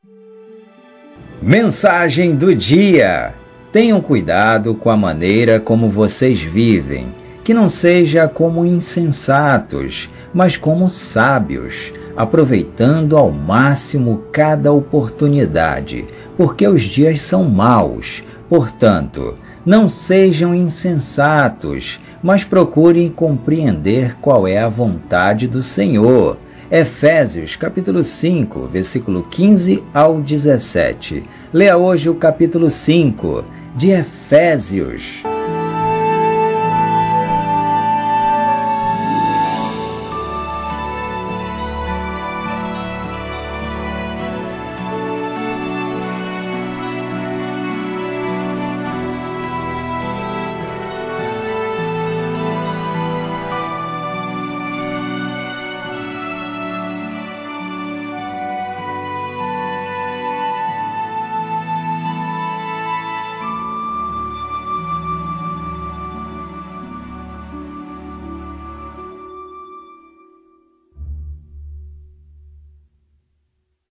Mensagem do dia: tenham cuidado com a maneira como vocês vivem, que não seja como insensatos, mas como sábios, aproveitando ao máximo cada oportunidade, porque os dias são maus. Portanto, não sejam insensatos, mas procurem compreender qual é a vontade do Senhor. Efésios, capítulo 5, versículo 15 ao 17. Leia hoje o capítulo 5 de Efésios.